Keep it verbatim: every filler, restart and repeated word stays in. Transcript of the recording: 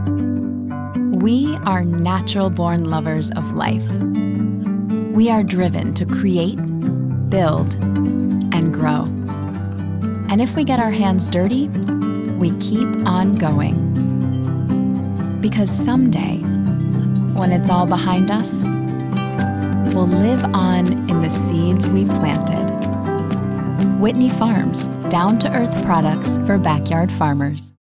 We are natural-born lovers of life. We are driven to create, build, and grow. And if we get our hands dirty, we keep on going. Because someday, when it's all behind us, we'll live on in the seeds we planted. Whitney Farms, down-to-earth products for backyard farmers.